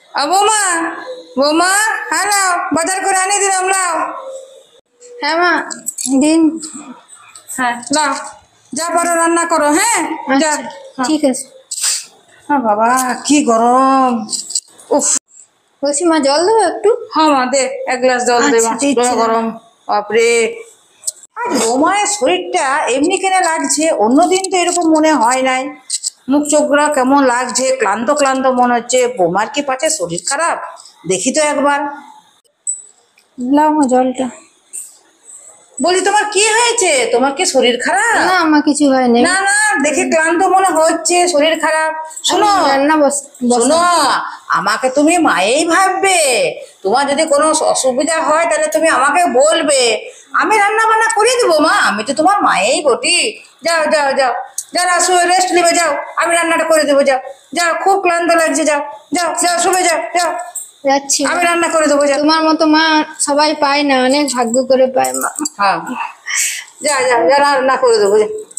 বৌমা, বৌমা, হ্যাঁ লাও, বাজার করে আনি দিলাম, লাও। হ্যাঁ মা, দিন। হ্যাঁ লাও, যা পারো রান্না করো। হ্যাঁ যা। আচ্ছা, ঠিক আছে। হ্যাঁ বাবা, কি গরম। উফ। বলছি মা, জল দেবো একটু? হ্যাঁ মা, দে, এক গ্লাস জল দে মা, আচ্ছা, দিচ্ছি। গরম। বাপরে, আজ বৌমায়ের শরীরটা এমনি কেন লাগছে, অন্যদিন তো এরকম মনে হয় নাই। মুখ চোখগুলো কেমন লাগছে, ক্লান্ত ক্লান্ত মনে হচ্ছে। বৌমার কি পাছে শরীর খারাপ? দেখি তো একবার। লাও মা জলটা। বলি, তোমার কি হয়েছে? তোমার কি শরীর খারাপ? না মা, কিছু হয়নি। না না, দেখে ক্লান্ত মনে হচ্ছে, শরীর খারাপ। শোনো, রান্না শোনো, আমাকে তুমি মায়েই ভাববে। তোমার যদি কোনো অসুবিধা হয় তাহলে তুমি আমাকে বলবে, আমি রান্না বান্না করে দেবো মা, আমি তো তোমার মায়েই বটি। যাও যাও যাও, যারা শুয়ে রেস্ট নেবে, যাও, আমি রান্নাটা করে দেবো, যাও যাও, খুব ক্লান্ত লাগছে, যাও যাও যাও, শুবে যাও, যাও, যাচ্ছি। আমি রান্না করে দেবো, যাও। তোমার মতো মা সবাই পায় না, অনেক ভাগ্য করে পায় মা। হ্যাঁ, যা যা যা, রান্না করে দেবো, যা।